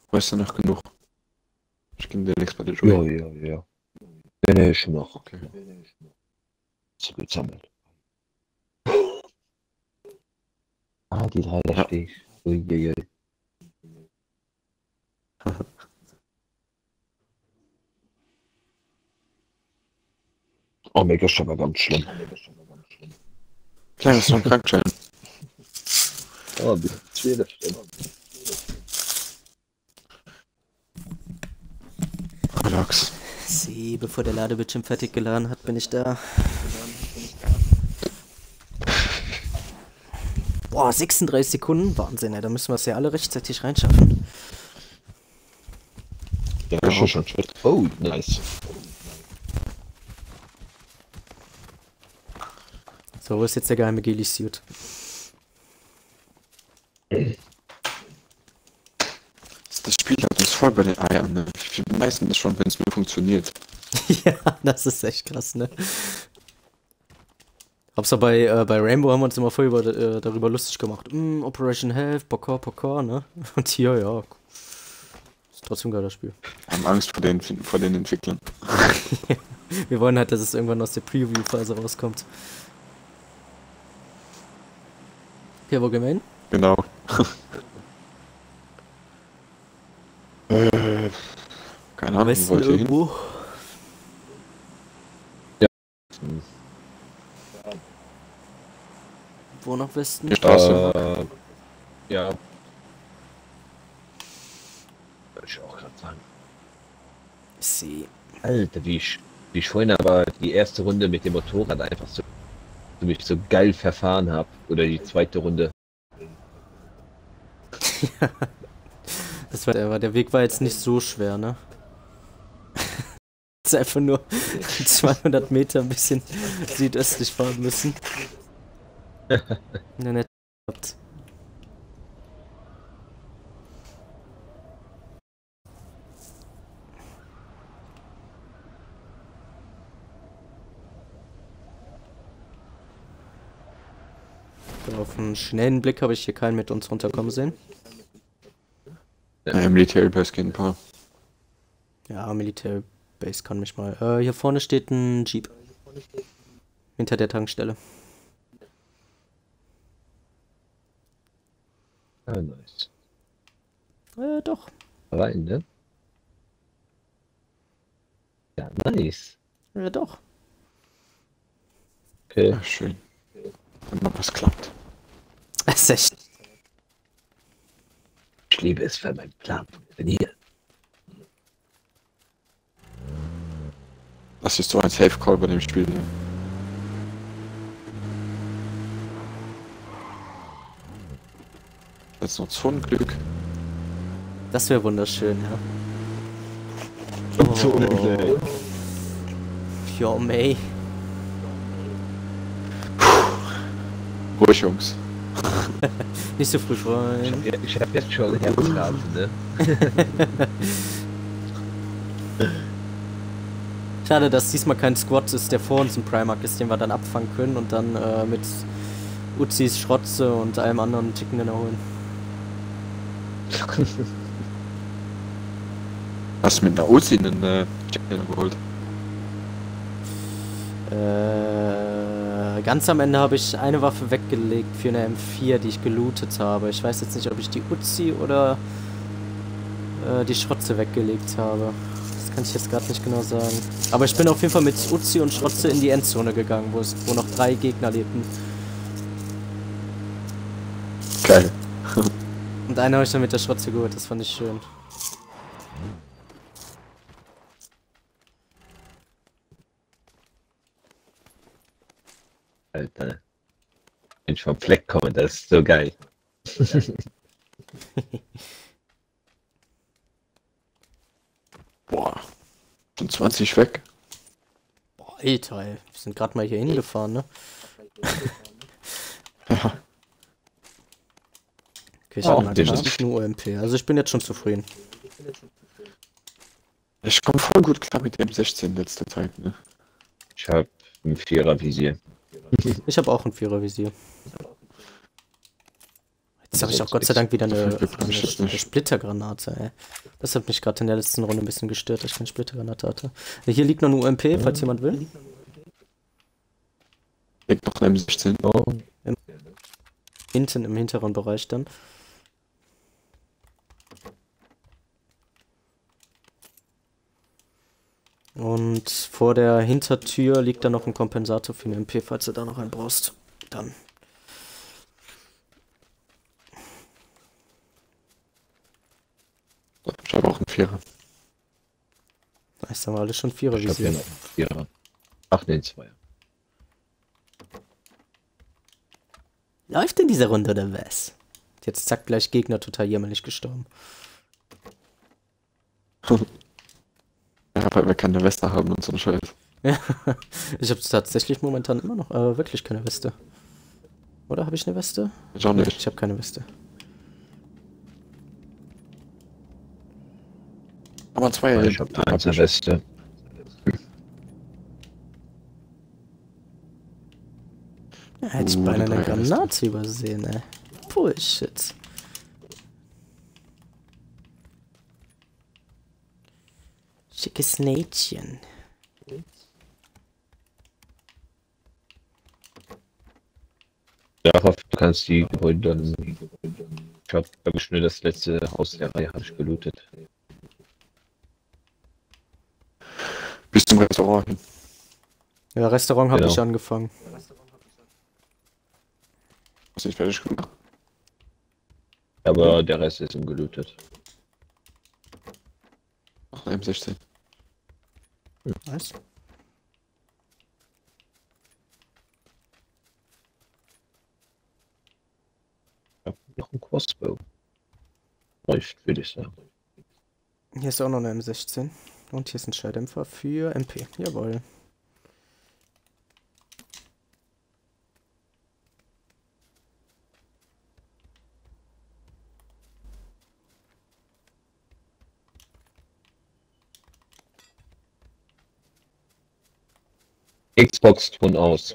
Weißt du noch genug? Ich gehe demnächst bei der Ja, Joey. ja, ja. Nee, schon noch. Okay. So gesammelt. Ah, die drei, da Ja. stehe ich. Uiuiui. Oh, mega schon mal ganz schlimm. Kleines noch Krankschein. Oh, ein bisschen schwer, das stimmt. Relax. Sie, bevor der Ladebildschirm fertig geladen hat, bin ich da. Boah, 36 Sekunden? Wahnsinn, ey, da müssen wir es ja alle rechtzeitig reinschaffen. Ja, Ja, schon. Oh, nice. So, wo ist jetzt der geheime Ghillie-Suit? Das Spiel hat uns voll bei den Eiern, ne? Ich bin meistens schon, wenn es mir funktioniert. Ja, das ist echt krass, ne? Hauptsache bei Rainbow haben wir uns immer voll darüber lustig gemacht. Operation Health, Parkour, ne? Und hier, ja. Ist trotzdem ein geiles Spiel. Wir haben Angst vor den Entwicklern. Wir wollen halt, dass es irgendwann aus der Preview-Phase rauskommt. Okay, wo gehen wir hin? Genau. Keine Ahnung, wo Westen wollt ihr hin? irgendwo. Wo nach Westen? Die Straße. Ja. Würde ich auch gerade sagen. Sie. Alter, wie ich vorhin aber die erste Runde mit dem Motorrad einfach so mich so geil verfahren habe. Oder die zweite Runde. Der Weg war jetzt nicht so schwer, ne? Jetzt einfach nur 200 Meter ein bisschen südöstlich fahren müssen. Ja, nett gehabt. So, auf einen schnellen Blick habe ich hier keinen mit uns runterkommen sehen. Military Base gehen ein paar. Ja, Military Base kann mich mal. Hier vorne steht ein Jeep. Hinter der Tankstelle. Ah, nice. Doch. Rein, ne? Ja, nice. Doch. Okay. Ja, schön. Wenn mal was klappt. Das ist echt. Ich liebe es, wenn mein Plan funktioniert. Das ist so ein Safe Call bei dem Spiel. Ne? Jetzt noch Zonenglück. Das wäre wunderschön, ja. Zonenglück. Ja, May. Ruhig, Jungs. Nicht so früh freuen. Ich hab jetzt schon Herzraten, ne? Schade, dass diesmal kein Squad ist, der vor uns im Primark ist, den wir dann abfangen können und dann mit Uzis, Schrotze und allem anderen Chicken erholen. Hast du mit einer Uzi einen Chicken geholt? Ganz am Ende habe ich eine Waffe weggelegt für eine M4, die ich gelootet habe. Ich weiß jetzt nicht, ob ich die Uzi oder die Schrotze weggelegt habe. Das kann ich jetzt gerade nicht genau sagen. Aber ich bin auf jeden Fall mit Uzi und Schrotze in die Endzone gegangen, wo noch 3 Gegner lebten. Geil. Und einen habe ich dann mit der Schrotze geholt, das fand ich schön. Alter. Wenn ich vom Fleck komme, das ist so geil. Boah. Schon 20 weg. Boah, Alter, ey. Wir sind gerade mal hier hingefahren, ne? Ja. Okay, ich Oh, habe den halt nur OMP. Also ich bin jetzt schon zufrieden. Ich komme voll gut klar mit dem 16 letzte Zeit, ne? Ich hab ein Vierer-Visier. Ich habe auch ein 4er Visier. Jetzt habe ich auch Gott sei Dank wieder eine Splittergranate, ey. Das hat mich gerade in der letzten Runde ein bisschen gestört, dass ich keine Splittergranate hatte. Hier liegt noch eine UMP, falls jemand will. Liegt noch ein M16. Oh. Hinten im hinteren Bereich dann. Und vor der Hintertür liegt da noch ein Kompensator für eine MP, falls du da noch einen brauchst. Dann. Ich habe auch einen Vierer. Nice, haben wir alle schon Vierer Ich hab hier visiert. noch einen Vierer. Ach, nee, Zweier. Läuft in dieser Runde oder was? Jetzt zack, gleich Gegner total jämmerlich gestorben. Ja, weil wir keine Weste haben und so ein Scheiß. Ich habe tatsächlich momentan immer noch wirklich keine Weste. Oder habe ich eine Weste? Ich auch nicht. Ich habe keine Weste. Aber zwei. Ich hab eine Weste. Ja, hätte ich beinahe eine drei Granate übersehen, ey. Bullshit. Schickes Mädchen. Ja, ich hoffe, du kannst die Gebäude dann. Ich hab wirklich nur das letzte Haus der Reihe habe ich gelootet. Bis zum Restaurant hin. Ja, Restaurant habe Genau. ich angefangen. Hast du nicht fertig gemacht? Aber der Rest ist ungelootet. Ach, eine M16. Nice. Ich hab noch einen Crossbow. Läuft, würde ich sagen. Hier ist auch noch eine M16. Und hier ist ein Schalldämpfer für MP. Jawohl. Xbox-Ton aus.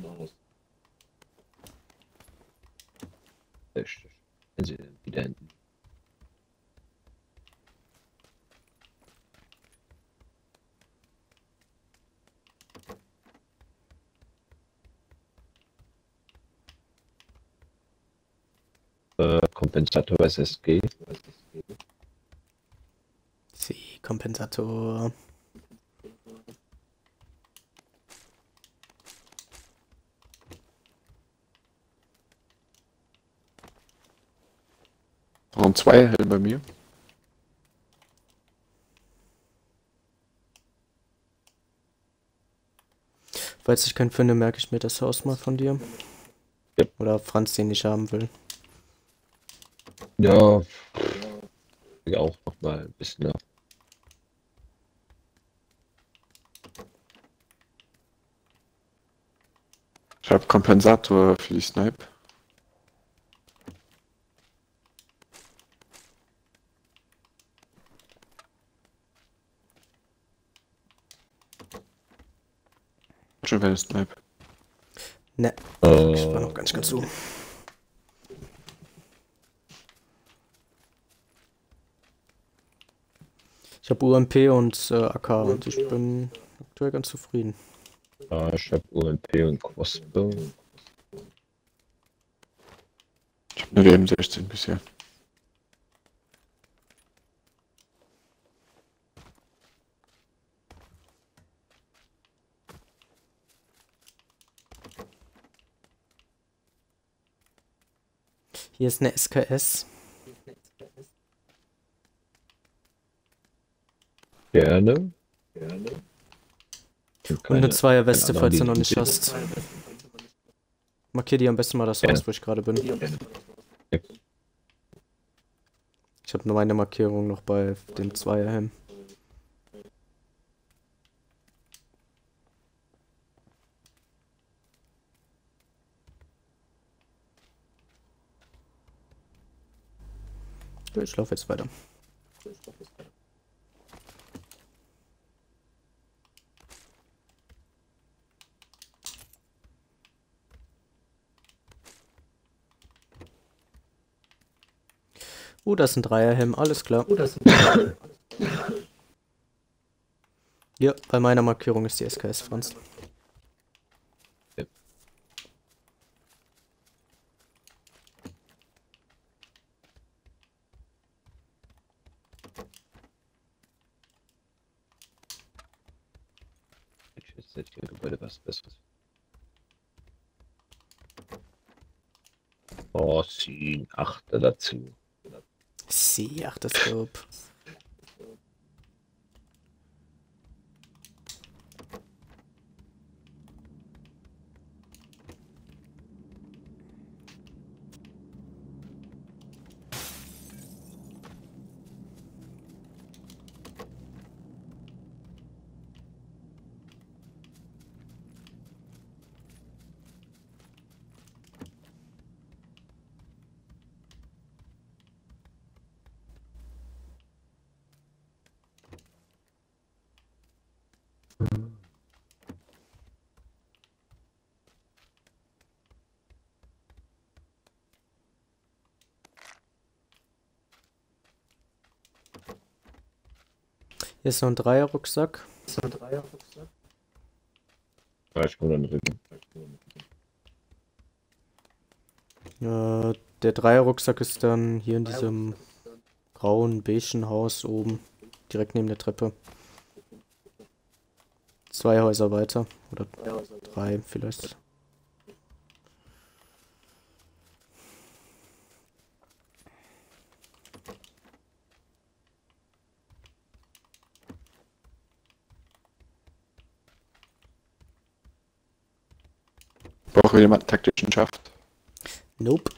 Wenn sie wieder hinten. Kompensator SSG. Sie, Kompensator. Warum zwei hell bei mir? Falls ich keinen finde, merke ich mir das Haus mal von dir. Ja. Oder Franz den nicht haben will. Ja. Ich auch noch mal ein bisschen. Ja. Ich habe Kompensator für die Snipe. Schon wieder Snipe. Ne, ich war noch Äh, gar nicht ganz so. Ich habe UMP und AK und ich bin aktuell ganz zufrieden. ich habe UMP und Crossbow. Ich habe nur die M16 bisher. Hier ist eine SKS. Gerne. Und eine Zweierweste, keine falls du Ahnung, noch die nicht sind- hast. Markier dir am besten mal das Ja. Haus, wo ich gerade bin. Ich habe nur meine Markierung noch bei dem Zweierhelm. Ich laufe jetzt weiter. Das ist ein Dreierhelm, alles klar. Ja, bei meiner Markierung ist die SKS Franz. Ja. Jetzt hätte ich im Gebäude was Besseres. Oh, sie achte dazu. Sie, ach, das Scope. Hier ist noch ein Dreierrucksack. Ja, ich komme dann rücken. Der Dreierrucksack ist dann hier in diesem grauen, beigen Haus oben, direkt neben der Treppe. 2 Häuser weiter. Oder 3 vielleicht. Braucht jemand taktischen Schaft? Nope.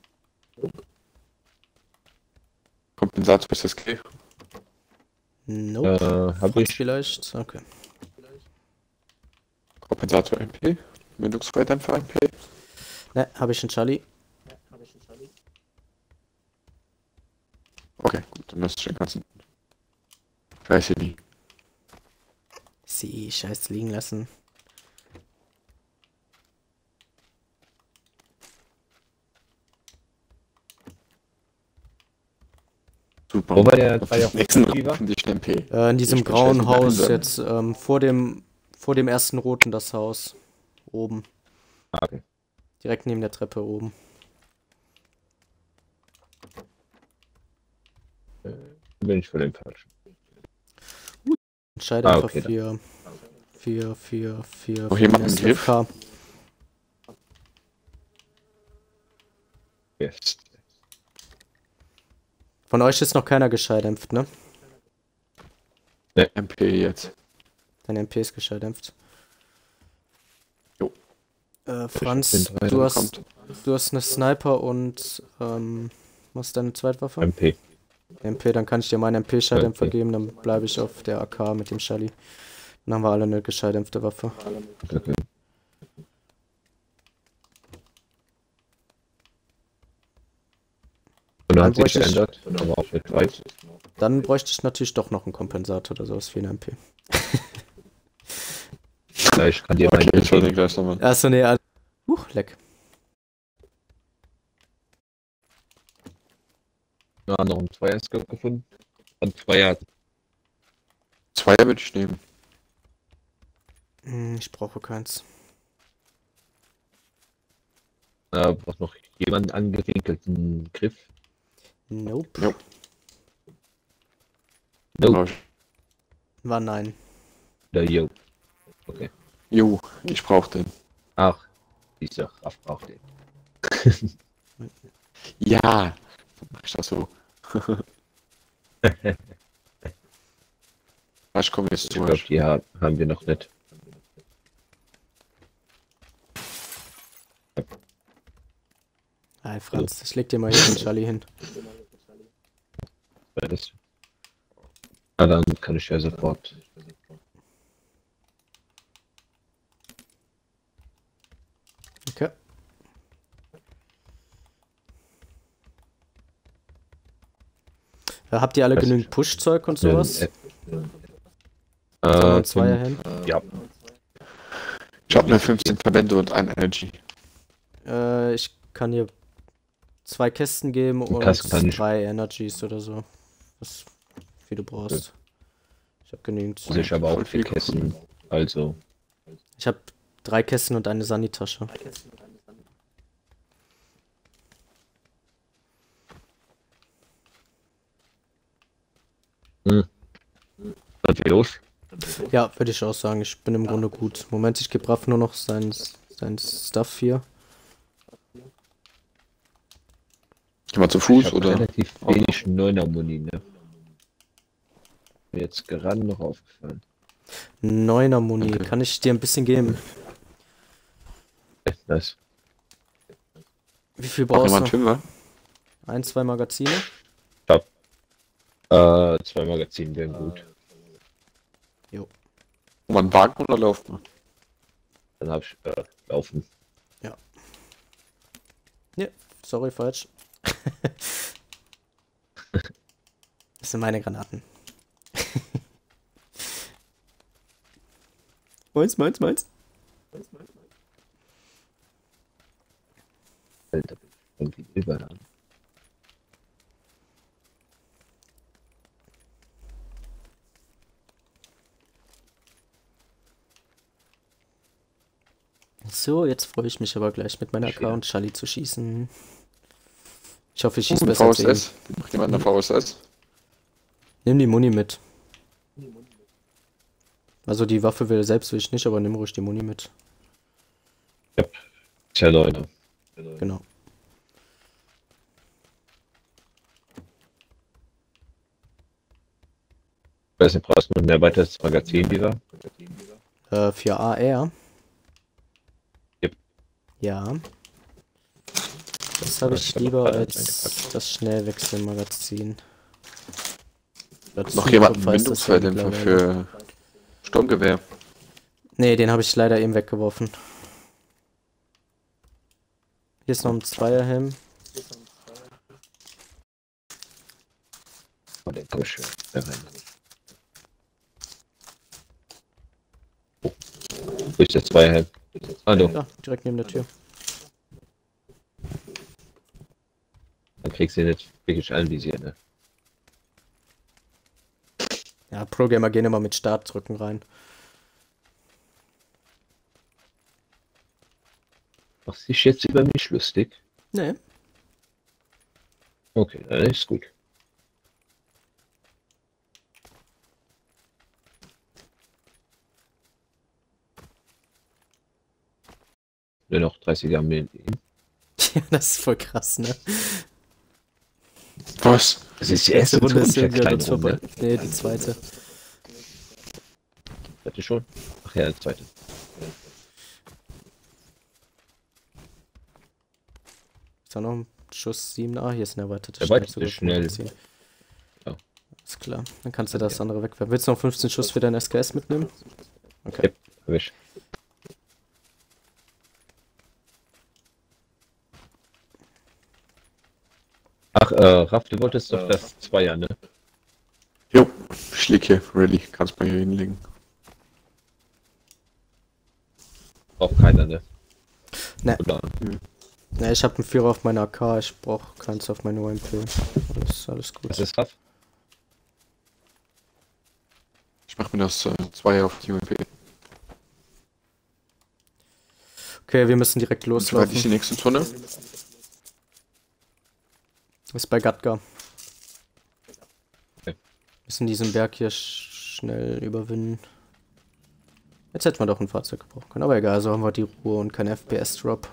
Kompensator ist SK. Nope. Hab Franz ich. vielleicht? Okay. Kompensator MP. Mündungsfreidämpfer MP. Ne, habe ich einen Charlie. Okay, gut, dann müsste ich den ganzen. Weiß ich nie. Sie, scheiß liegen lassen. Super. Wo war der Auf Dreier- den nächsten Fünfer? finde ich den MP. In diesem Ich bin grauen scheiße Haus behindert. jetzt, vor dem ersten roten das Haus. Oben. Ah, okay. Direkt neben der Treppe oben. Bin ich für den falschen. Entscheide Ah, einfach okay, für Noch jemand einen Griff? SFK. Yes. Von euch ist noch keiner gescheidämpft, ne? MP jetzt. Dein MP ist gescheidämpft. Jo. Franz, bin dran. du hast Kommt. eine Sniper und was ist deine Zweitwaffe? MP. MP, dann kann ich dir meinen MP-Scheidämpfer Okay. geben, dann bleibe ich auf der AK mit dem Schalli. Dann haben wir alle eine gescheidämpfte Waffe. Okay. Und Dann hat sich bräuchte ich- geändert, aber auch nicht weit. Dann bräuchte ich natürlich doch noch einen Kompensator oder sowas für eine MP. Ja, ich kann dir Okay, meinen ich hol den gleich nochmal. Achso, nee, leck. noch einen Zweier-Scope gefunden. Und Zweier. Zweier würde ich nehmen. Ich brauche keins. Braucht noch jemand einen angewinkelten Griff. Nope. Jo. No. Brauch ich. War nein. Oder yo. Okay. Jo, ich brauch den. Ach, dieser Raff braucht den. Ja, dann mach ich das so. Ich komme jetzt Ich zu glaube, euch. die haben wir noch nicht. Hi Franz, ich leg dir mal hier den Charlie hin. Weil das. Ah, dann kann ich ja sofort. Okay. Habt ihr alle Weiß genügend ich. Push-Zeug und sowas? Äh, Ein Zweierhelm? ja, Ich habe mir 15 Verbände und ein Energy. Ich kann hier 2 Kästen geben und Kasten kann ich. 3 Energies oder so. Was wie du brauchst. Ich habe genügend. Also ich habe auch Voll 4 viel Kästen. Also, Ich habe 3 Kästen und eine Sanitasche. dann viel los. Ja, würde ich auch sagen. Ich bin im Grunde gut. Moment, ich gebe Raff nur noch sein Stuff hier. Geh mal zu Ich Fuß habe oder? relativ wenig 9er Muni, ne? Mir jetzt gerade noch aufgefallen. 9er Muni. Okay. Kann ich dir ein bisschen geben? Das. Wie viel Braucht brauchst jemand du? Fünfer? 1, 2 Magazine? Ich hab 2 Magazine wären gut. Jo. Man Wagen oder läuft man? Dann habe ich laufen. Ne, sorry, falsch. Das sind meine Granaten. Meins. Alter, irgendwie überall. So, jetzt freue ich mich aber gleich mit meiner Schwer. Account Charlie zu schießen. Ich hoffe, ich schieße Eine besser als eben. VSS? Macht jemand eine VSS? Nimm die Muni mit. Also die Waffe selbst will ich nicht, aber nimm ruhig die Muni mit. Tja, Leute. Genau. Ich weiß nicht, brauchst du noch ein erweitertes Magazin wieder? Für AR? Yep. Ja. Das habe ich Ich hab lieber gerade als eingepackt. das Schnellwechselmagazin. Oder Noch jemand Zugriff einen heißt das ja Bindungsfalldämpfer mittlerweile. für Sturmgewehr? Nee, den habe ich leider eben weggeworfen. Hier ist noch ein Zweierhelm. Oh, den komm schön. Da rein. Oh. Wo ist der Zweierhelm? Hallo. Ja, direkt neben der Tür. Dann kriegst du ihn nicht wirklich anvisiert, ne? Ja, Pro-Gamer gehen immer mit Startdrücken rein. Machst dich jetzt über mich lustig? Nee. Okay, dann ist gut. Nur noch 30er Armeen. Ja, das ist voll krass, ne? Was? Das ist die Die erste erste Runde ist irgendwie an uns Zukunftserklärung, vorbei. ne? Nee, die zweite. Hatte schon? Ach ja, die zweite. Ist da noch ein Schuss 7A? Hier ist ein erweitertes Erweitertes Schnellzugriff-Magazin. Ja. Ist klar. Dann kannst du das andere wegwerfen. Willst du noch 15 Schuss für dein SKS mitnehmen? Okay. Yep, hab ich. Ach, Raff, du wolltest doch das Zweier, ne? Jo, ich lieg hier, ready. Kannst mal hier hinlegen. Braucht keiner, ne? Ne. Oder? Ne, ich habe einen Vierer auf meiner AK, ich brauche keins auf meine UMP. Alles gut. Was ist Raff? Ich mach mir das 2 auf die UMP. Okay, wir müssen direkt Wie weit ist die loslaufen. nächste Zone? Ist bei Gatka. Okay. Müssen diesen Berg hier schnell überwinden. Jetzt hätten wir doch ein Fahrzeug gebrauchen können, aber egal, so haben wir die Ruhe und kein FPS-Drop.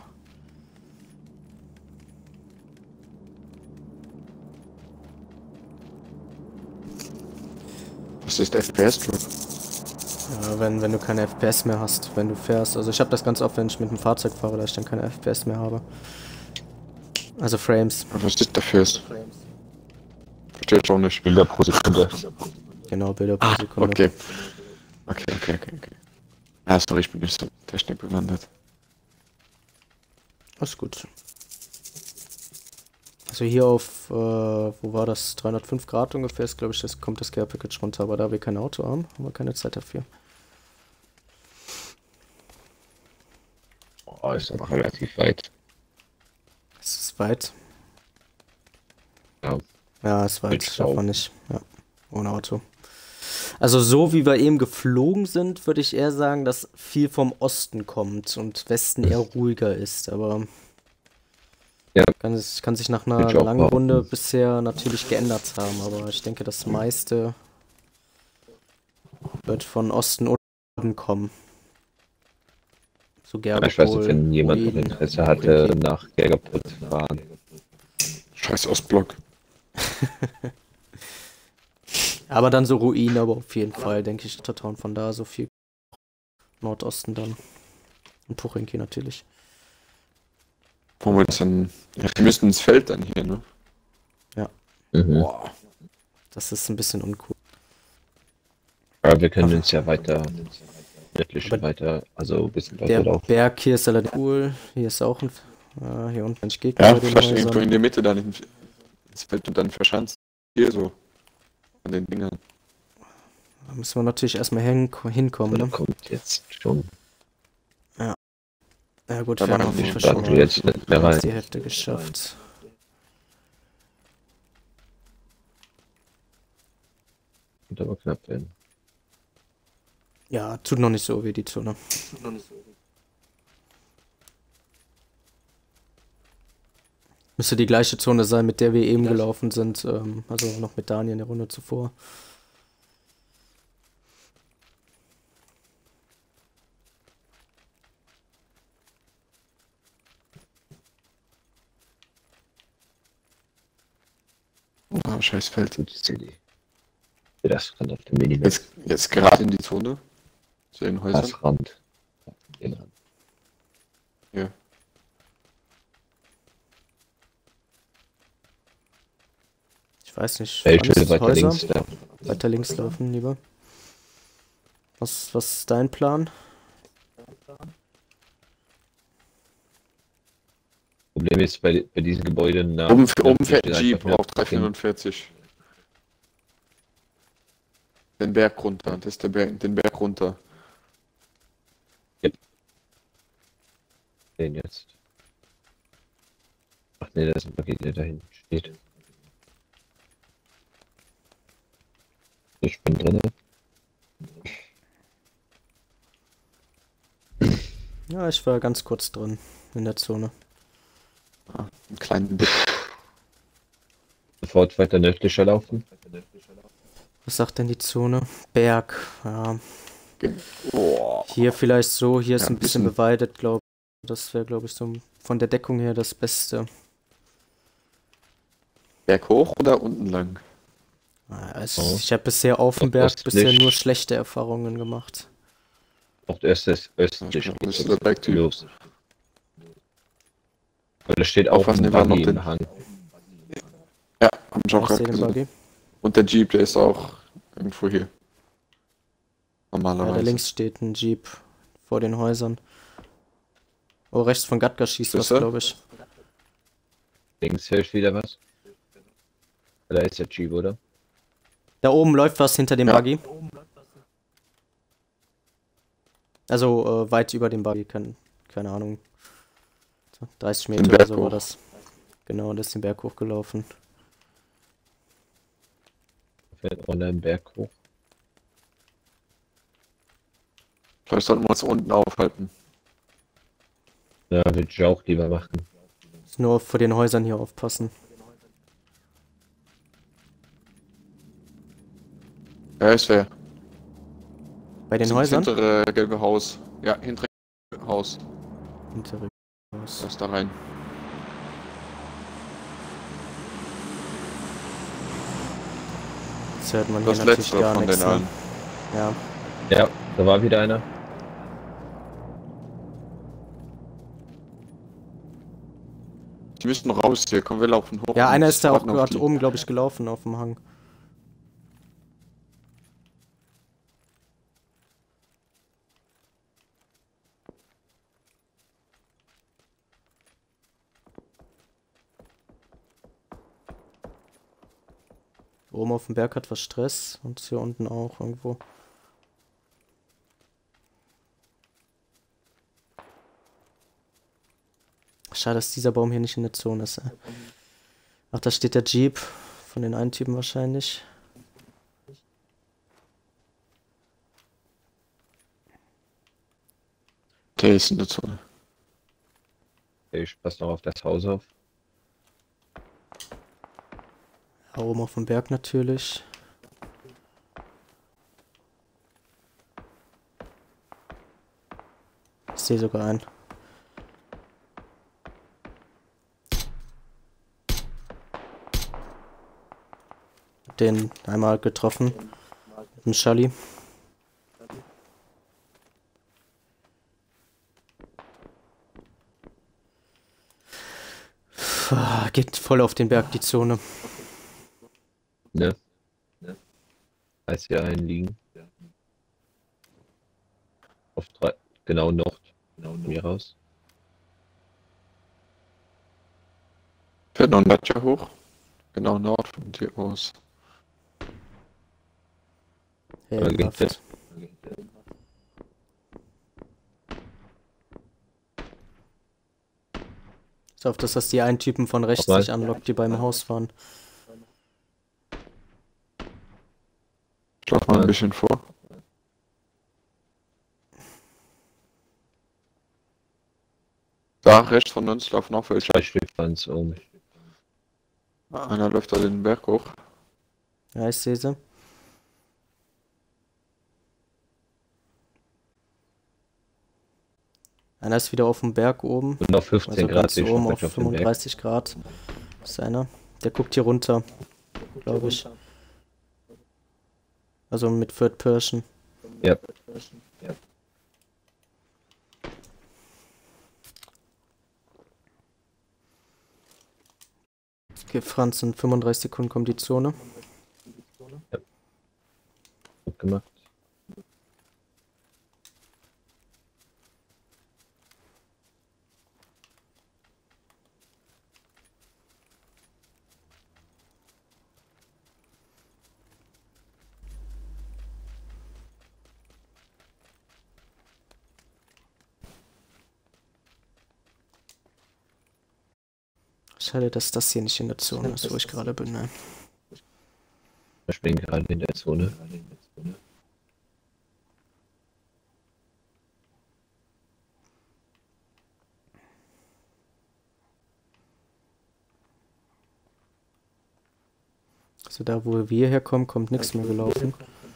Was ist FPS-Drop? Ja, wenn du keine FPS mehr hast, wenn du fährst. Also ich habe das ganz oft, wenn ich mit dem Fahrzeug fahre, dass ich dann keine FPS mehr habe. Also Frames. Was ist dafür? Verstehe ich auch nicht. Bilder pro Sekunde. Genau, Bilder pro Sekunde. Okay. Okay. Ja, sorry, ich bin nicht so Technik bewandert. Ist gut. Also hier auf, wo war das? 305 Grad ungefähr ist, glaube ich, das kommt das Care Package runter, aber da wir kein Auto haben wir keine Zeit dafür. Oh, ist aber relativ weit. Es ist weit. Ja, Ja, es war mit jetzt Stau. schafft man nicht. Ja, ohne Auto. Also so wie wir eben geflogen sind, würde ich eher sagen, dass viel vom Osten kommt und Westen eher ruhiger ist. Aber Ja, kann sich nach würde einer ich auch langen Runde behaupten. bisher natürlich geändert haben. Aber ich denke, das meiste wird von Osten oder Norden kommen. So Ja, ich weiß nicht, Gergopol, wenn jemand noch Ruinen, Interesse hatte, Prinki. nach Gergerput zu fahren. Scheiß Ostblock. Aber dann so Ruinen, aber auf jeden Fall, denke ich, Tattauern von da so viel Nordosten dann. Und Puchinki natürlich. Wollen wir das dann. Ja, wir müssen ins Feld dann hier, ne? Mhm. Boah. Das ist ein bisschen uncool. Aber wir können Aber- uns ja weiter, nördlich Aber weiter, also ein bisschen Der weiter laufen. Berg hier ist allerdings cool. Hier ist auch ein. Hier unten ein Gegner Ja, bei den vielleicht irgendwo in Häusern. der Mitte dann ins Feld und dann verschanzt. Hier so. An den Dingern. Da müssen wir natürlich erstmal hinkommen, Oder ne? kommt jetzt schon. Ja gut, Da wir haben waren auf wir jeden Fall starten schon wir mal jetzt nicht mehr fast rein. die Hälfte geschafft. Wird aber knapp werden. Ja, tut noch nicht so weh, die Zone. Müsste die gleiche Zone sein, mit der wir eben gelaufen sind. Also noch mit Daniel in der Runde zuvor. Ah, scheiß Feld. Gute Idee. Das kann auf dem Minimap. Jetzt gerade in die Zone. Zu den Häusern. Als Rand. Den Rand. Hier. Ich weiß nicht. Ich will Franz, weiter Häuser? links da. Weiter links laufen, lieber. Was ist dein Plan? Problem ist bei diesen Gebäuden nach. Oben fährt ein steht Jeep einfach nur auf 344. Den Berg runter. Das ist den Berg runter. Den jetzt. Ach nee, da ist ein Paket, der da hinten steht. Ich bin drin. Ja, ich war ganz kurz drin in der Zone. Einen kleinen Bit. Sofort weiter nördlicher laufen. Was sagt denn die Zone? Berg, ja. Oh. Hier vielleicht so, hier ist Ja, ein bisschen bisschen. bewaldet, glaube ich. Das wäre, glaube ich, so von der Deckung her das Beste. Berg hoch oder unten lang? Oh. Ich habe bisher auf dem Berg Nordöstlich. bisher nur schlechte Erfahrungen gemacht. Auch östlich Ja, östlich ich glaub, geht das ist jetzt der Bergtyp. los. Weil da steht auch Aufpassen, ein wir waren Buggy noch im den- Hang. Ja, hab ich auch Ich gerade sehe den gesehen. Buggy. Und der Jeep, der ist auch irgendwo hier. Ja, Normalerweise. da links steht ein Jeep vor den Häusern. Oh, rechts von Gatka schießt was, Siehste? glaube ich. Links höre ich wieder was. Da ist der Jeep, oder? Da oben läuft was hinter dem Ja. Buggy. Also weit über dem Buggy, keine Ahnung. 30 Den Meter oder Berg so war hoch. das. Genau, der ist den Berg hochgelaufen. Fährt online einen Berg hoch. Vielleicht sollten wir uns unten aufhalten. Ja, würde ich auch lieber machen. Muss nur vor den Häusern hier aufpassen. Ja, ist der. Bei den Das Häusern? hintere gelbe Haus. Ja, hintere Haus. Hintere Haus. Lass da rein. Jetzt hört man hier Das natürlich letzte gar von nichts. den allen. Ne? Ja, Ja, da war wieder einer. Die müssen raus hier. Komm, wir laufen hoch. ja, und einer ist da auch warten auf gerade die. oben, glaube ich, gelaufen auf dem Hang. Oben auf dem Berg hat was Stress und hier unten auch irgendwo. Schade, dass dieser Baum hier nicht in der Zone ist. Ey. Ach, da steht der Jeep von den einen Typen wahrscheinlich. Der ist in der Zone. Ich passe noch auf das Haus auf. Ja, oben auf dem Berg natürlich. Ich sehe sogar einen. Den einmal getroffen. Mit dem Schalli. Geht voll auf den Berg, die Zone. Ne? Als hier einen liegen. Auf 3, genau Nord. Genau mir raus. Fährt noch ein Dacia hoch. Genau Nord von dir aus. Heldenhaft. Ich hoffe, dass das die einen Typen von rechts Nochmal. sich anlockt, die beim Haus waren. Ich lauf mal ein bisschen vor. Da rechts von uns laufen auch welche. 2 Stück waren es oben. Einer läuft da den Berg hoch. Ja, ich sehe sie. Einer ist wieder auf dem Berg oben. Und auf 15 Also Grad ganz sehe ich oben noch auf auf dem Berg. 35 Grad. Ist einer. Der guckt hier runter, glaube ich. Also mit Third Person. Ja. Okay, Franz, in 35 Sekunden kommt die Zone. Gut gemacht. Schade, dass das hier nicht in der Zone ist, wo ich gerade bin. Ne? Ich bin gerade in der Zone. Also da, wo wir herkommen, kommt nichts mehr gelaufen.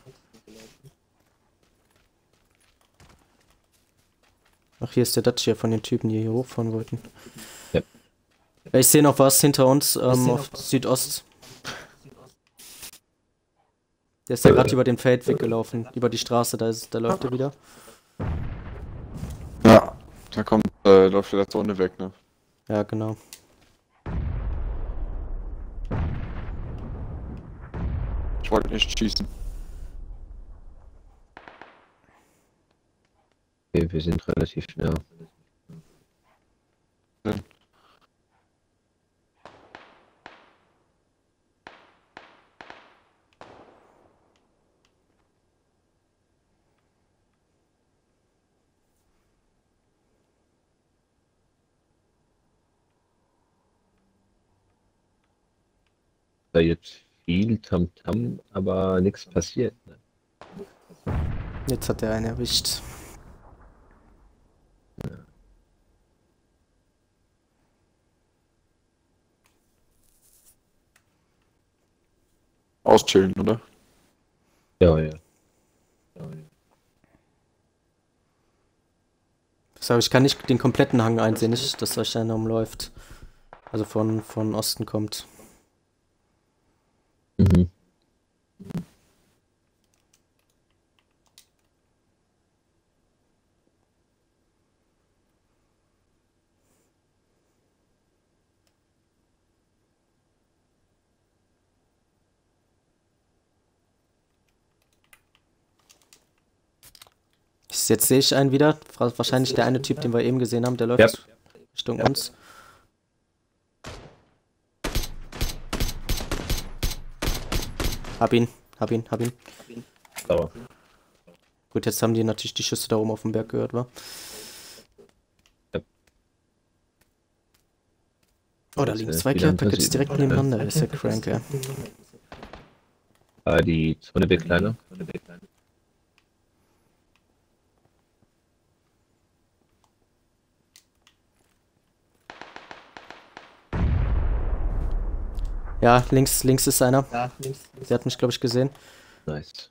Ach, hier ist der Dacia von den Typen, die hier hochfahren wollten. Ja. Ja, ich sehe noch was hinter uns, auf Südost. Der ist ja gerade über den Feldweg gelaufen, über die Straße, da läuft er wieder. Ja, da kommt, läuft der Zone weg, ne? Ja, genau. Ich wollte nicht schießen. Okay, wir sind relativ nah. Da jetzt viel Tamtam, aber nichts passiert. Ne? Jetzt hat er einen erwischt. Auschillen, oder? Ja, ja. So, ich kann nicht den kompletten Hang einsehen, nicht, dass euch einer umläuft. Also von Osten kommt. Mhm. Jetzt sehe ich einen wieder. Wahrscheinlich der eine Typ, den wir eben gesehen haben, der läuft Ja. Richtung uns. Hab ihn. Sauber. Gut, jetzt haben die natürlich die Schüsse da oben auf dem Berg gehört, wa? Ja. Oh, da liegen zwei Care Packets direkt nebeneinander, das ist ja crank, ey. Die Zone wird kleiner. Ja, links ist einer. Der hat mich, glaube ich, gesehen. Nice.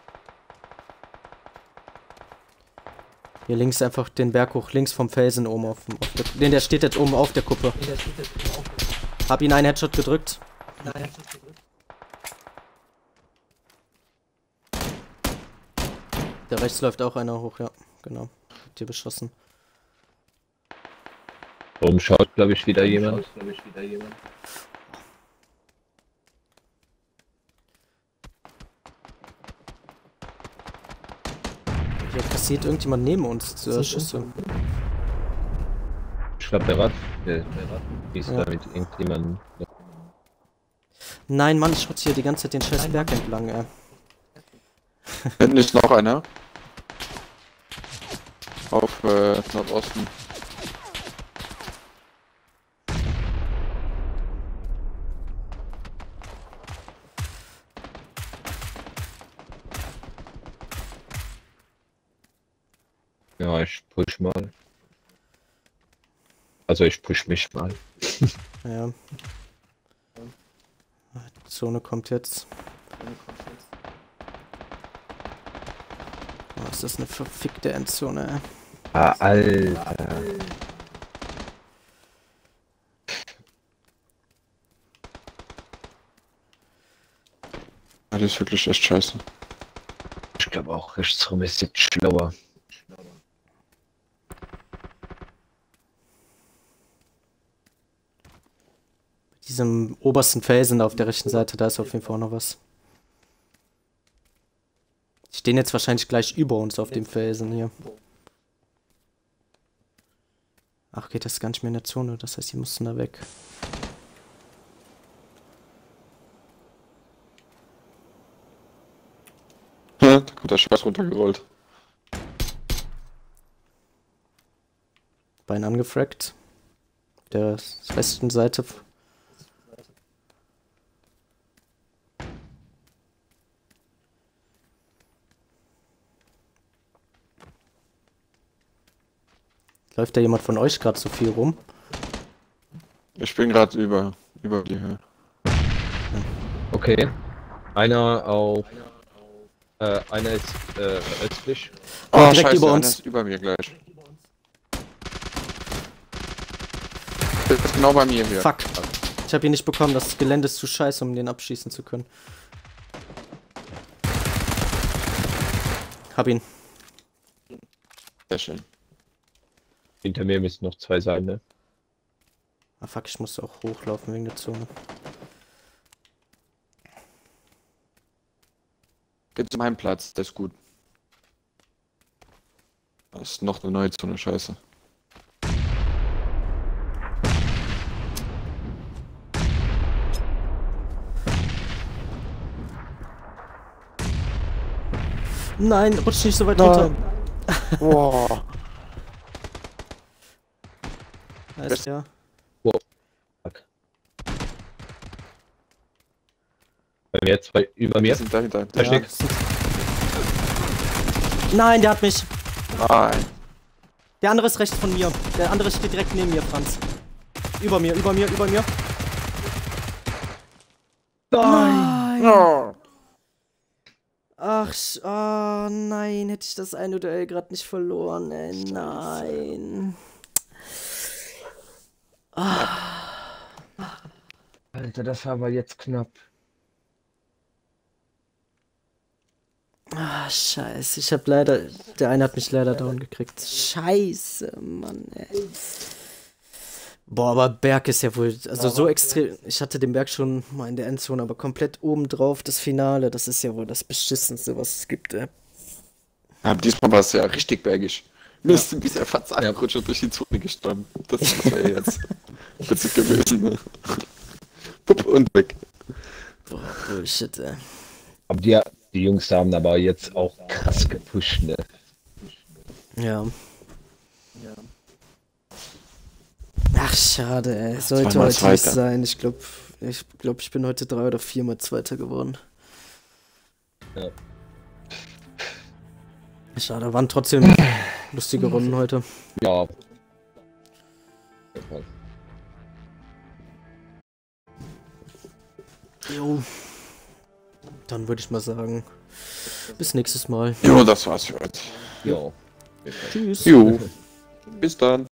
Hier links einfach den Berg hoch, links vom Felsen oben auf der, der steht jetzt oben auf der Kuppe. Hab ihn einen Headshot gedrückt. Der rechts läuft auch einer hoch, ja, genau. Hat hier beschossen. Oben schaut, glaube ich, wieder jemand. Hier kassiert irgendjemand neben uns Schüsse. Ich glaube, der Rad ist Ja. da mit irgendjemandem. Nein, Mann, ich schotze hier die ganze Zeit den scheiß Berg entlang, ey. Hinten ist noch einer. Auf Nordosten. Ja, ich push mal. Also ich push mich mal. Ja. Die Zone kommt jetzt. Oh, ist das eine verfickte Endzone, ey. Ah, Alter. Das ist wirklich echt scheiße. Ich glaube auch, rechtsrum ist jetzt schlauer. Diesem obersten Felsen auf der rechten Seite, da ist auf jeden Fall auch noch was. Die stehen jetzt wahrscheinlich gleich über uns auf dem Felsen hier. Ach, geht das gar nicht mehr in der Zone, das heißt, die mussten da weg. Da kommt der Scheiß runtergerollt. Bein angefragt. Auf der rechten Seite. Läuft da jemand von euch gerade so viel rum? Ich bin gerade über die Höhe. Okay. Einer auf. Einer ist östlich. Oh, direkt scheiße, über einer uns. ist über mir gleich. Der ist genau bei mir hier. Fuck. Ich habe ihn nicht bekommen, das Gelände ist zu scheiße, um den abschießen zu können. Hab ihn. Sehr schön. Hinter mir müssen noch zwei sein, ne? Ah fuck, ich muss auch hochlaufen wegen der Zone. Geht zu meinem Platz, der ist gut. Das ist noch eine neue Zone, scheiße. Nein, rutsch nicht so weit runter. Wow. Heißt ja. Fuck. Bei mir zwei über mir. Wir sind dahinter. Versteck. Ja, nein, der hat mich. Nein. Der andere ist rechts von mir. Der andere steht direkt neben mir, Franz. Über mir, über mir, über mir. Nein! Oh. Ach, oh nein, hätte ich das eine Duell gerade nicht verloren, ey. Nein. Alter, das war aber jetzt knapp. Ah, scheiße. Ich hab leider. Der eine hat mich leider down gekriegt. Scheiße, Mann, ey. Boah, aber Berg ist ja wohl. Also so extrem. Ich hatte den Berg schon mal in der Endzone, aber komplett oben drauf, das Finale. Das ist ja wohl das Beschissenste, was es gibt, ey. Aber diesmal war es ja richtig bergig. Mir ist ein bisschen fast abgerutscht und durch die Zone gestorben. Das wäre jetzt witzig gewesen. Ne? Pupp und weg. Boah, Bullshit, ey. Aber die Jungs haben aber jetzt auch krass gepusht, ne? Ja. Ach, schade, ey. Sollte Zweimal heute nicht Zweiter. sein. Ich bin heute 3 oder 4 Mal Zweiter geworden. Ja. Schade, waren trotzdem lustige Runden heute. Ja. Jo. Dann würde ich mal sagen, bis nächstes Mal. Jo, das war's für heute. Ja. Tschüss. Jo, bis dann.